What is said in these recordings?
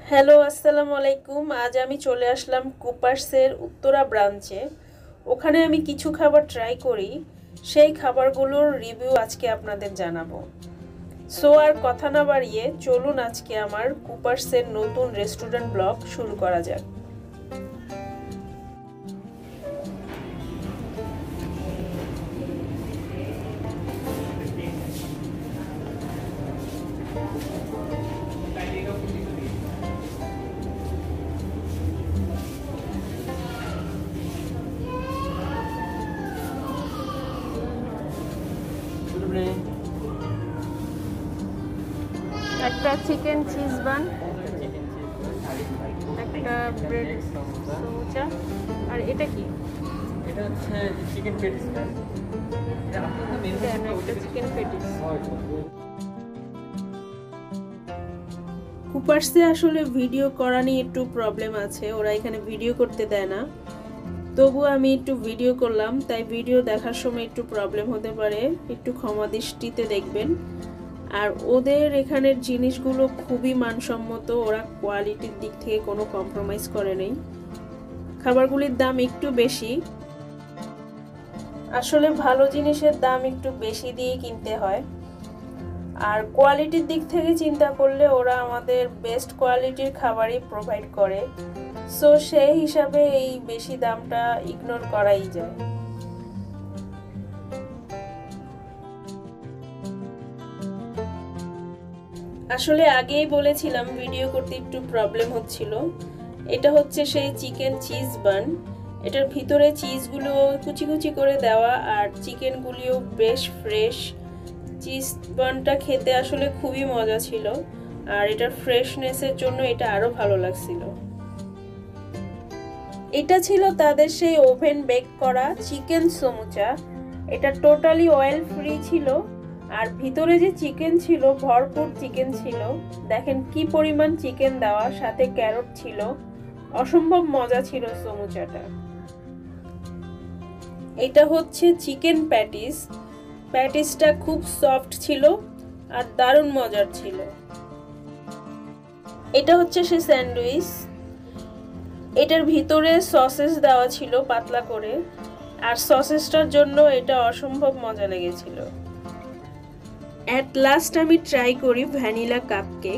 Hello আসসালামু আলাইকুম। আজ আমি চলে আসলাম কুপার্সের উত্তরা ব্রাঞ্চে। ওখানে আমি কিছু খাবার ট্রাই করি, সেই খাবারগুলোর রিভিউ আজকে আপনাদের জানাবো। সো আর কথা না বাড়িয়ে চলুন আজকে আমার কুপার্সের নতুন রেস্টুরেন্ট ব্লগ শুরু করা যাক। একটা চিকেন চিজ বান, একটা ব্রেড সমুচা, আর এটা কি? এটা হচ্ছে চিকেন পেটিস। একটা চিকেন পেটিস। কুপার্সে আসলে ভিডিও করা নিয়ে একটু প্রবলেম আছে, ওরা এখানে ভিডিও করতে দেয় না। তবু আমি একটু ভিডিও করলাম, তাই ভিডিও দেখার সময় একটু প্রবলেম হতে পারে, একটু ক্ষমা দৃষ্টিতে দেখবেন। আর ওদের এখানের জিনিসগুলো খুবই মানসম্মত, ওরা কোয়ালিটির দিক থেকে কোনো কম্প্রোমাইজ করে নেই। খাবারগুলির দাম একটু বেশি, আসলে ভালো জিনিসের দাম একটু বেশি দিয়ে কিনতে হয়। আর কোয়ালিটির দিক থেকে চিন্তা করলে ওরা আমাদের বেস্ট কোয়ালিটির খাবারই প্রোভাইড করে, সো সেই হিসাবে এই বেশি দামটা ইগনোর করাই যায়। আসলে আগেই বলেছিলাম ভিডিও করতে একটু প্রবলেম হচ্ছিল। এটা হচ্ছে সেই চিকেন চিজ বান। এটার ভিতরে চিজগুলো কুচি কুচি করে দেওয়া, আর চিকেনগুলিও বেশ ফ্রেশ। চিজ বানটা খেতে আসলে খুবই মজা ছিল, আর এটার ফ্রেশনেসের জন্য এটা আরো ভালো লাগছিল। এটা ছিল তাদের সেই ওভেন বেক করা চিকেন সমুচা। এটা টোটালি অয়েল ফ্রি ছিল, আর ভিতরে যে চিকেন ছিল ভরপুর চিকেন ছিল। দেখেন কি পরিমাণ চিকেন দেওয়া, সাথে ক্যারট ছিল। অসম্ভব মজা ছিল সমুচাটা। এটা হচ্ছে চিকেন প্যাটিস। প্যাটিসটা খুব সফট ছিল আর দারুণ মজার ছিল। এটা হচ্ছে সে স্যান্ডউইচ। এটার ভিতরে সসেস দেওয়া ছিল পাতলা করে, আর সসেসটার জন্য এটা অসম্ভব মজা লেগেছিল। এট লাস্ট আমি ট্রাই করি ভ্যানিলা কাপকেক।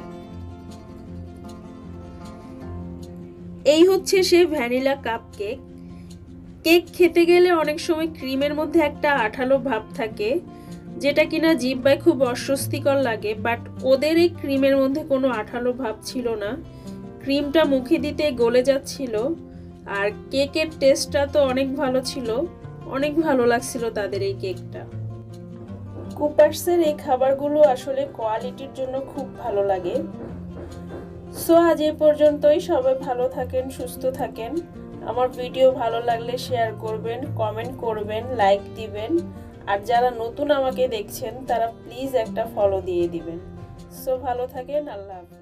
এই হচ্ছে সে ভ্যানিলা কাপকেক। কেক খেতে গেলে অনেক সময় ক্রিমের মধ্যে একটা আঠালো ভাব থাকে, যেটা কিনা জিহ্বায় খুব অস্বস্তিকর লাগে, বাট ওদের এই ক্রিমের মধ্যে কোনো আঠালো ভাব ছিল না। ক্রিমটা মুখে দিতে গলে যাচ্ছিল, আর কেকের টেস্টটা তো অনেক ভালো ছিল। অনেক ভালো লাগছিল তাদের এই কেকটা। কুপার্সের এই খাবারগুলো আসলে কোয়ালিটির জন্য খুব ভালো লাগে। সো আজ এ পর্যন্তই। সবাই ভালো থাকেন, সুস্থ থাকেন। আমার ভিডিও ভালো লাগলে শেয়ার করবেন, কমেন্ট করবেন, লাইক দিবেন। আর যারা নতুন আমাকে দেখছেন তারা প্লিজ একটা ফলো দিয়ে দিবেন। সো ভালো থাকেন, আল্লাহ হাফেজ।